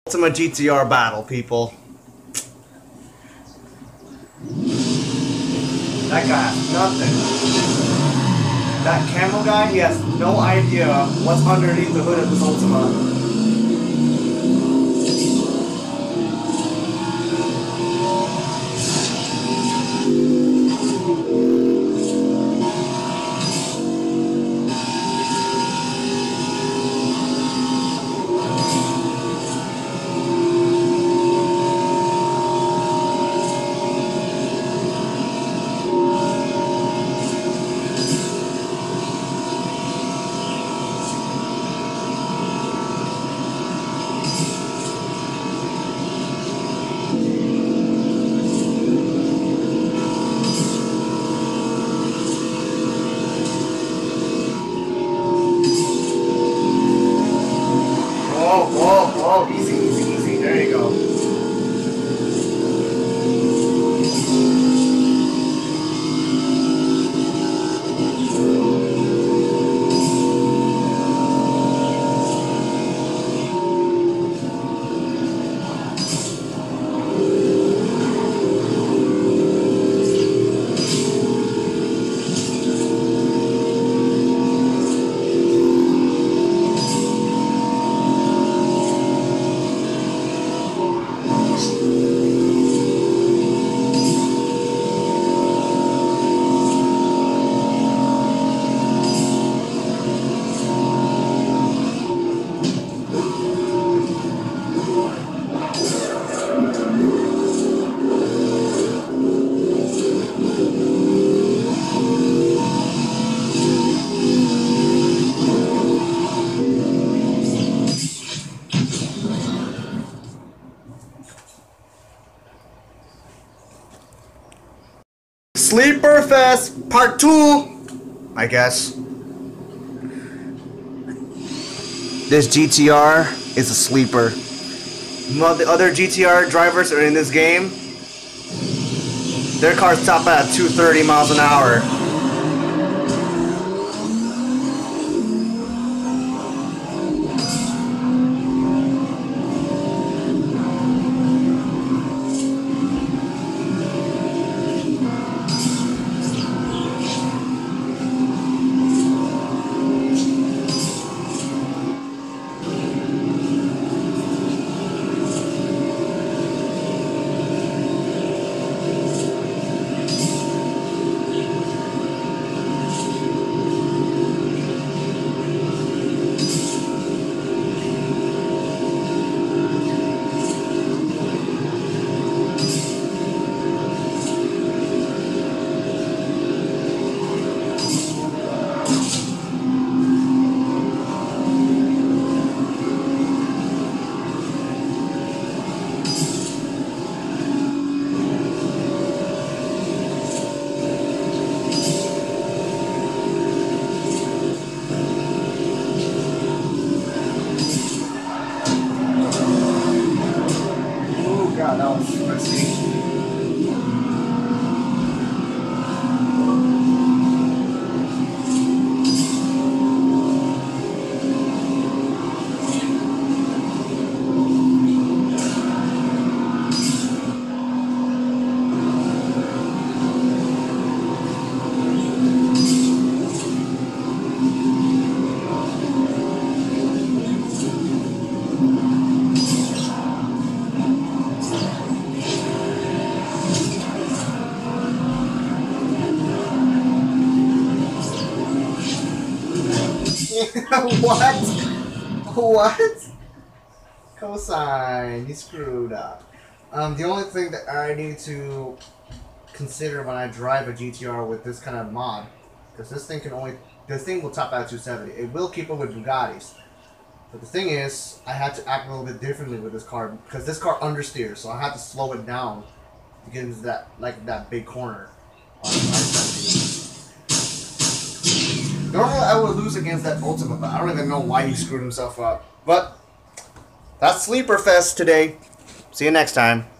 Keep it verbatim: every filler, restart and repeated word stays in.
Ultima G T R battle, people. That guy has nothing. That camel guy, he has no idea what's underneath the hood of this Ultima. Oh, easy, easy, easy. There you go. Sleeper Fest Part two, I guess. This G T R is a sleeper. While the other G T R drivers are in this game, their cars top at two hundred thirty miles an hour. God, that was risky. What? What? Cosine, you screwed up. Um, the only thing that I need to consider when I drive a G T R with this kind of mod, because this thing can only, this thing will top out at two seventy. It will keep up with Bugattis. But the thing is, I had to act a little bit differently with this car, because this car understeers, so I had to slow it down to get into that, like that big corner on I seventy. Normally I would lose against that Ultima, but I don't even know why he screwed himself up. But that's Sleeper Fest today. See you next time.